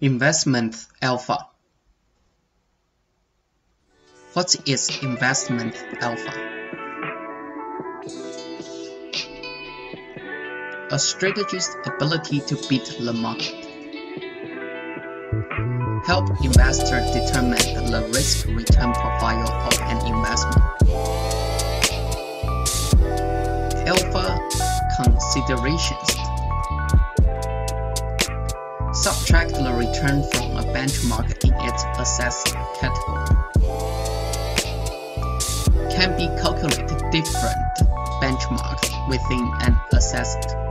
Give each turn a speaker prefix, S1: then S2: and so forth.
S1: Investment alpha. What is investment alpha? A strategy's ability to beat the market. Help investors determine the risk-return profile of an investment. Alpha considerations. Subtract the return from a benchmark in its assessed category. Can be calculated different benchmarks within an assessed